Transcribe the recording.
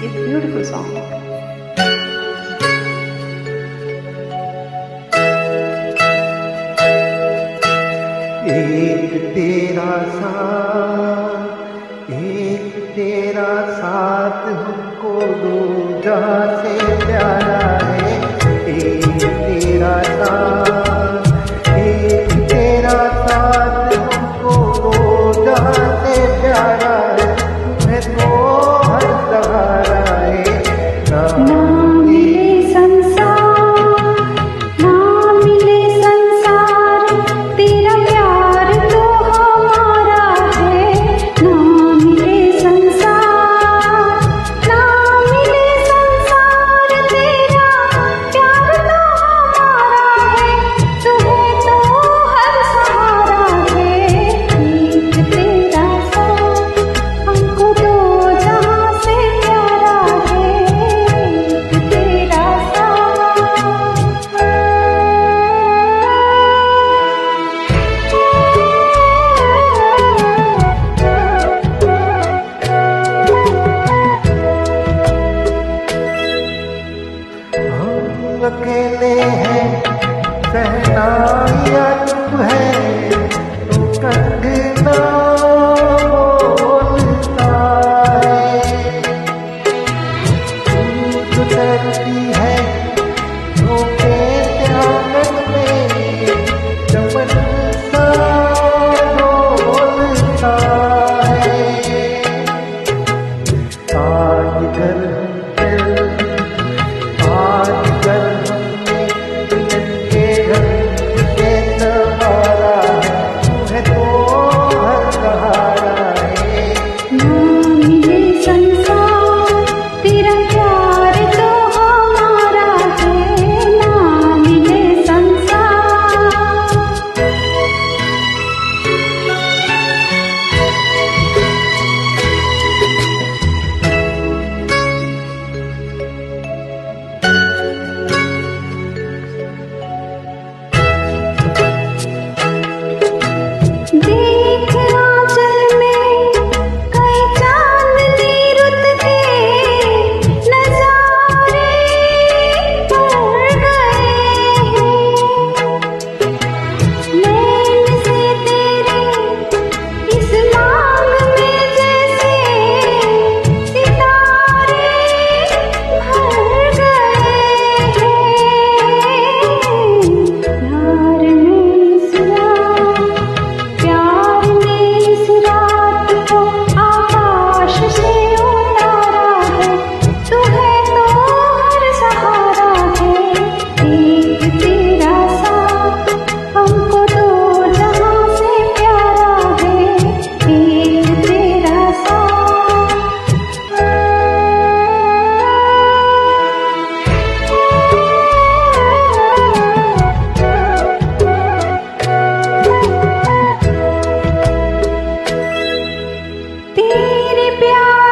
a beautiful song. एक तेरा साथ हमको दूजा से प्यारा है। एक तेरा साथ हमको दूजा से प्यारा है। तुम्हें तो हर सहारा है। ना मिले संसार तेरा प्यार तो हमारा है। ना मिले संसार तेरा प्यार तो हमारा है। तुम्हें तो हर सहारा है। एक तेरा साथ हमको दो जहां से प्यारा है। एक तेरा हम अकेले हैं सहनाइया चुप है। तू कंगना बोलता है। तू डरती है धोखे त्यागन में। चमन सा बोलता है। आज कर हमने दुल्हन के रंग से संवारा है। तुम्हें तो हर सहारा है। ना मिले संसार तेरा प्यार तो हमारा है। ना मिले देख आंचल में कई चांदनी रुत के नजारे पड़ गए हैं। नैन से तेरे इस मांग में जैसे सितारे भर गए हैं। प्यार ने इस रात को आकाश से उतारा है। तुम्हें तो हर सहारा है। एक तेरा साथ हमको दो जहां से प्यारा है। एक तेरा तेरे प्यार